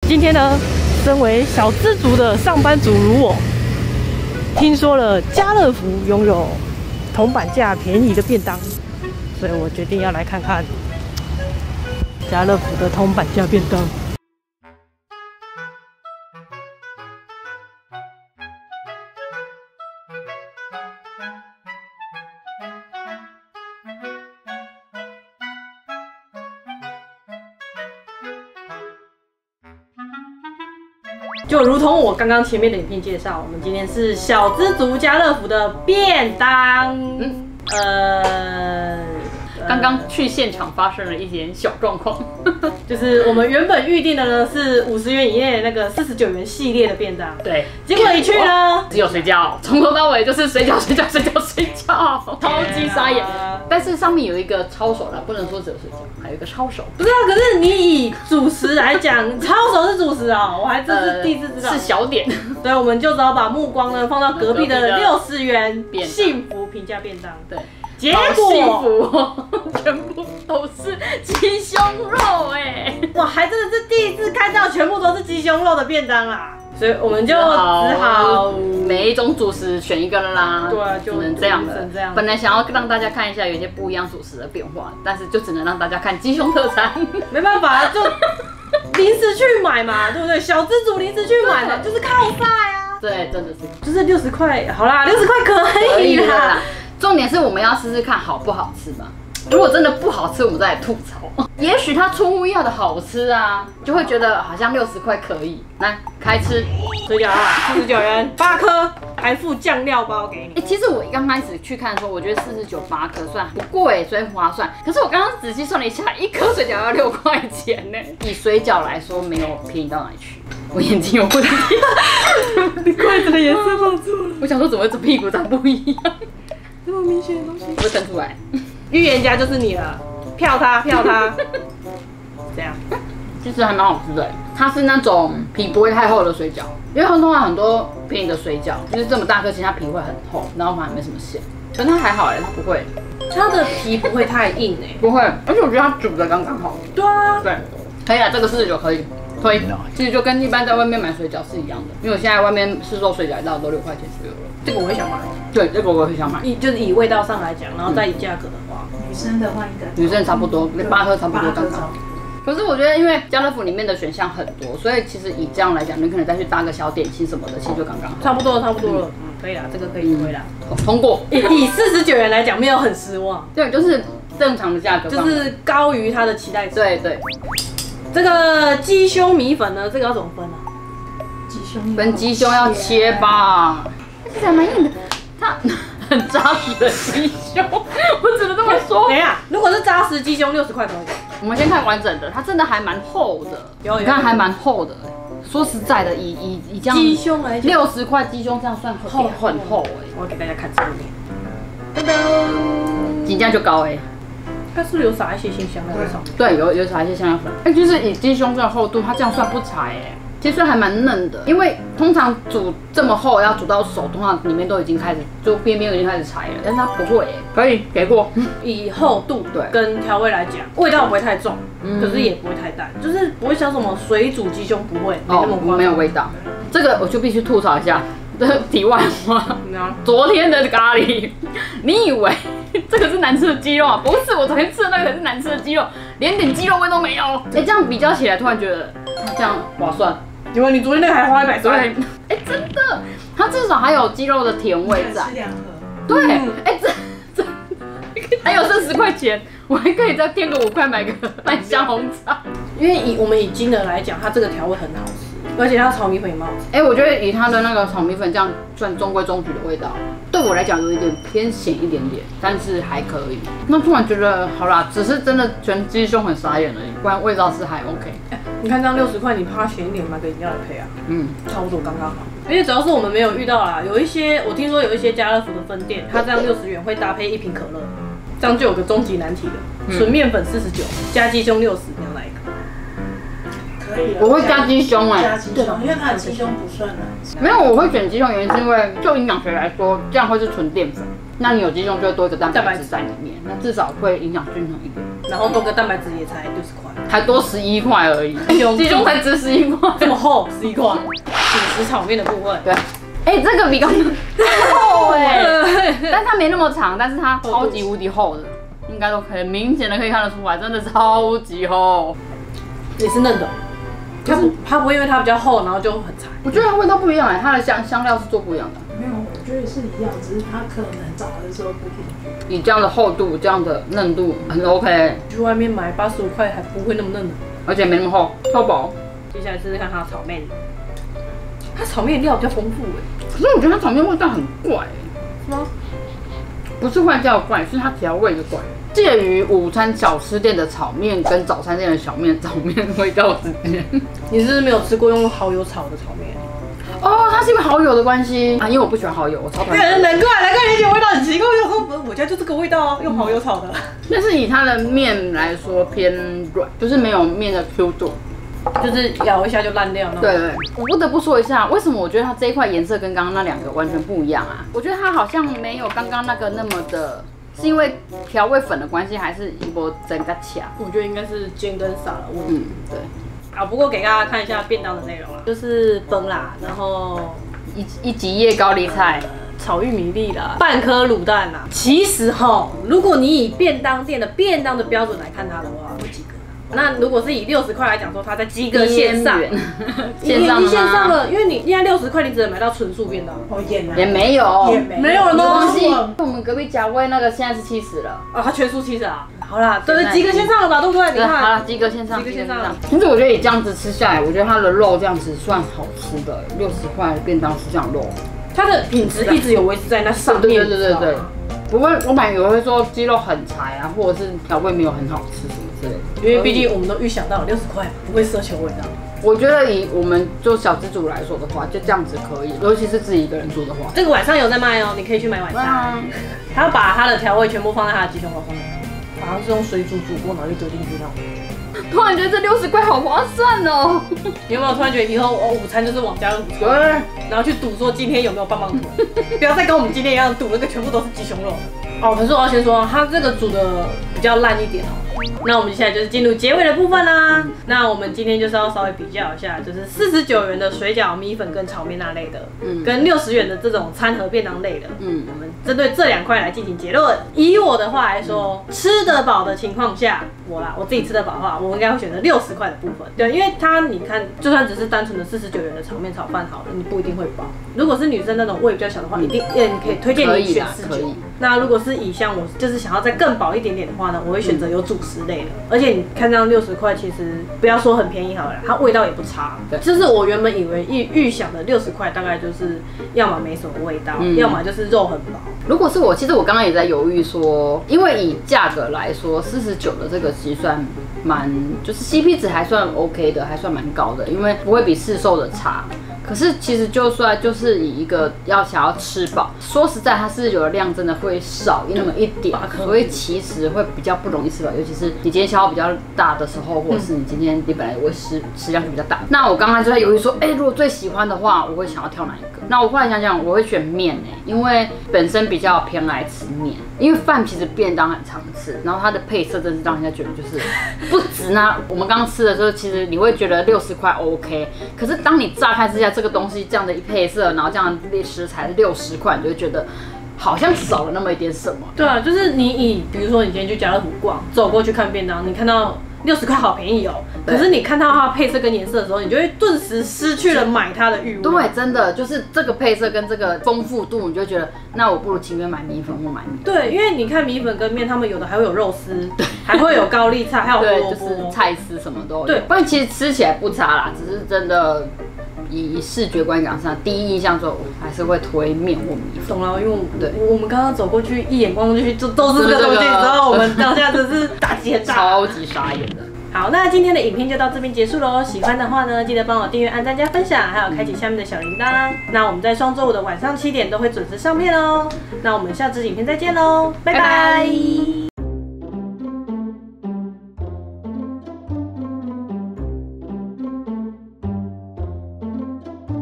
今天呢，身为小资族的上班族如我，听说了家乐福拥有铜板价便宜的便当，所以我决定要来看看家乐福的铜板价便当。就如同我刚刚前面的影片介绍，我们今天是小资族家乐福的便当。 刚刚去现场发生了一点小状况， 就是我们原本预定的呢是50元以内的那个49元系列的便当， 对， 结果一去呢， 只有水饺，从头到尾就是水饺，超级傻眼。但是上面有一个抄手啦，不能说只有水饺，还有一个抄手。 不是啊，可是你以主食来讲，抄手是主食啊，我还真是第一次知道。 是小点。 对，我们就只好把目光呢放到隔壁的60元幸福平价便当。 对。 结果全部都是鸡胸肉哇，还真的是第一次看到全部都是鸡胸肉的便当啦，所以我们就只好每一种主食选一个了啦。 对啊，就只能这样了。本来想要让大家看一下有一些不一样主食的变化，但是就只能让大家看鸡胸特餐。 没办法，就临时去买嘛，对不对？小资主临时去买嘛，就是靠晒啊。 对，真的是， 就是60块，好啦，60块可以啦。 重点是我们要试试看好不好吃嘛。如果真的不好吃，我们再来吐槽。也许它出乎意料的好吃啊，就会觉得好像60块可以。来，开吃水饺啊，49元8颗，还附酱料包给你。 其实我刚开始去看的时候，我觉得49、8颗算不贵，所以划算。可是我刚刚仔细算了一下，一颗水饺要6块钱呢。以水饺来说，没有便宜到哪里去。我眼睛有问题， 你筷子的颜色放错了。 我想说，怎么这屁股长不一样？ 这么明显的东西， 我会看出来。 预言家就是你了，票他。这样， 其实还蛮好吃的。它是那种皮不会太厚的水饺，因为通常很多便宜的水饺就是这么大颗，其实它皮会很厚，然后反而没什么馅。可是它还好它不会， 它的皮不会太硬不会，而且我觉得它煮的刚刚好。 对啊， 对，可以啊，这个49可以。推，其实就跟一般在外面买水饺是一样的，因为我现在外面市售水饺一道都6块钱左右了。 这个我会想买。 对，这个我会想买。 就是以味道上来讲，然后再以价格的话， 女生的话应该女生差不多，8颗差不多刚刚。可是我觉得，因为家乐福里面的选项很多，所以其实以这样来讲，你可能再去搭个小点心什么的，其实就刚刚好。 差不多了。可以啦，这个可以推啦。 通过。 以49元来讲，没有很失望。 对，就是正常的价格， 就是高于它的期待值。 对。 这个鸡胸米粉呢，这个要怎么分啊？ 分鸡胸要切吧，这还蛮硬的，它很扎实的鸡胸，我只能这么说。 等一下，如果是扎实鸡胸60块多一点。 我们先看完整的，它真的还蛮厚的，你看还蛮厚的。说实在的，以这样鸡胸来讲 ，60块鸡胸这样算很厚我要给大家看正面。 噔噔，鸡价就高它是不是有撒一些鲜香料在上面？ 对，有撒一些香料粉。就是以鸡胸这个厚度，它这样算不柴其实还蛮嫩的。因为通常煮这么厚，要煮到熟，通常里面都已经开始，就边边已经开始柴了。但是它不会可以给过。 以厚度跟调味来讲，味道不会太重，可是也不会太淡，就是不会像什么水煮鸡胸不会，没那么夸张， 没有味道。这个我就必须吐槽一下。题外话，昨天的咖喱，你以为这个是难吃的鸡肉啊？不是，我昨天吃的那个才是难吃的鸡肉，连点鸡肉味都没有。这样比较起来，突然觉得它这样划算。 因为你昨天那个还花130。 对，真的，它至少还有鸡肉的甜味在。 吃2盒。 对，这还有剩10块钱，我还可以再添个5块买个麦香红茶。 因为我们以金额来讲，它这个调味很好吃。而且它炒米粉也蛮好吃。 我觉得以它的那个炒米粉这样算中规中矩的味道，对我来讲有一点偏咸一点点，但是还可以。那突然觉得好啦，只是真的全鸡胸很傻眼而已，不然味道是还 OK。 你看这样60块，你怕咸一点，买个饮料来配啊，差不多刚刚好。而且主要是我们没有遇到啦，有一些我听说有一些家乐福的分店，它这样60元会搭配1瓶可乐，这样就有个终极难题了，纯面粉49加鸡胸60，你要哪一个？ 可以啊。 我会加鸡胸哎， 加鸡胸，因为它的鸡胸不算难吃。 没有，我会选鸡胸，原因是因为就营养学来说，这样会是纯淀粉。那你有鸡胸就会多一个蛋白质在里面，那至少会营养均衡一点。 然后多个蛋白质也才60块， 才多11块而已，鸡胸才值11块， 这么厚11块。主食炒面的部分， 对，哎，这个比刚刚厚哎，但它没那么长，但是它超级无敌厚的，应该都很明显的可以看得出来，真的超级厚， 也是嫩的。它不会因为它比较厚，然后就很柴。 我觉得它味道不一样哎，它的香料是做不一样的。 没有，我觉得是一样，只是它可能找的时候不平均。 以这样的厚度、这样的嫩度，很 OK。 去外面买85块还不会那么嫩的， 而且没那么厚，超薄。 接下来试试看它的炒面，它炒面料比较丰富哎。 可是我觉得它炒面味道很怪哎。 是吗？ 不是坏叫怪，是它调味的怪。介于午餐小吃店的炒面跟早餐店的炒面味道之间。 你是不是没有吃过用蚝油炒的炒面？ 哦，它是因为蚝油的关系啊，因为我不喜欢蚝油，我超讨厌。 难怪你觉得味道很奇怪。我想说，我家就这个味道啊，用蚝油炒的。 但是以它的面来说偏软，就是没有面的 Q 度， 就是咬一下就烂掉了。 对对，我不得不说一下，为什么我觉得它这一块颜色跟刚刚那两个完全不一样啊？我觉得它好像没有刚刚那个那么的。是因为调味粉的关系，还是一波整个卡？ 我觉得应该是煎跟撒的问题。 对。 啊，不过给大家看一下便当的内容啦，就是崩啦，然后一几叶高丽菜， 炒玉米粒啦，半颗卤蛋啦。其实哈，如果你以便当店的便当的标准来看它的话，会及格。那如果是以60块来讲说，它在及格线上， 线上了，因为你现在60块，你只能买到纯素便当。 哦，也没有， 没有了吗？ 东西，我们隔壁甲味那个现在是70了。 啊，它全素70啊。好啦，对，及格线上了吧，对不对？你看， 好了，及格线上。其实我觉得你这样子吃下来，我觉得它的肉这样子算好吃的，60块便当是这样肉， 它的品质一直有维持在那上面。 对。不会，我买有会说鸡肉很柴啊，或者是调味没有很好吃什么之类的。 因为毕竟我们都预想到60块不会奢求味道。 我觉得以我们就小资主来说的话，就这样子可以，尤其是自己一个人住的话。 这个晚上有在卖哦，你可以去买晚餐。他把他的调味全部放在他的鸡胸肉上面，好像是用水煮过，然后就丢进去那种。 突然觉得这60块好划算哦！ 你有没有突然觉得以后午餐就是往家乐福去，然后去赌说今天有没有棒棒腿，不要再跟我们今天一样赌那个全部都是鸡胸肉哦。可是我要先说，它这个煮的比较烂一点哦。那我们接下来就是进入结尾的部分啦。那我们今天就是要稍微比较一下，就是49元的水饺、米粉跟炒面那类的，跟60元的这种餐盒便当类的，我们针对这2块来进行结论。以我的话来说，吃得饱的情况下，我自己吃得饱的话，我应该会选择60块的部分。对，因为你看，就算只是单纯的49元的炒面炒饭好了，你不一定会饱。如果是女生那种胃比较小的话，一定你可以推荐你选49。那如果是以像我就是想要再更饱一点点的话呢，我会选择有主食类的。而且你看这样60块，其实不要说很便宜好了，它味道也不差。就是我原本以为预想的60块大概就是要么没什么味道，要么就是肉很薄。 如果是我，其实我刚刚也在犹豫说，因为以价格来说，49的这个其实算就是 CP 值还算 OK 的，还算蛮高的，因为不会比市售的差。可是其实就算就是以一个想要吃饱，说实在，它49的量真的会少那么一点，所以其实会比较不容易吃饱，尤其是你今天消耗比较大的时候，或者是你今天你本来我食量就比较大。那我刚刚就在犹豫说，如果最喜欢的话，我会想要挑哪一个？那我后来想想，我会选面因为本身比较偏爱吃面，因为饭其实便当很常吃，然后它的配色真是让人家觉得就是不值呢。我们刚刚吃的时候，其实你会觉得60块 OK， 可是当你乍看之下这个东西这样的一配色，然后这样的食材60块，你就会觉得好像少了那么一点什么。 对啊，就是比如说你今天去家乐福逛，走过去看便当，你看到60块好便宜哦，可是你看到它的配色跟颜色的时候，你就会顿时失去了买它的欲望。 对，真的就是这个配色跟这个丰富度，你就觉得那我不如情愿买米粉或买面。 对，因为你看米粉跟面，他们有的还会有肉丝，还会有高丽菜，还有胡萝卜， 就是菜丝什么都有。对，不然其实吃起来不差啦，只是真的。以视觉观感上，第一印象之后，我还是会推面或米粉。 懂了，因为我们刚刚走过去，一眼望过去就都是这个东西，然后我们当下真是打击很大， 超级傻眼的。 好，那今天的影片就到这边结束喽。喜欢的话呢，记得帮我订阅、按赞、加分享，还有开启下面的小铃铛。那我们在双周五的晚上7点都会准时上片哦。那我们下支影片再见喽，拜拜。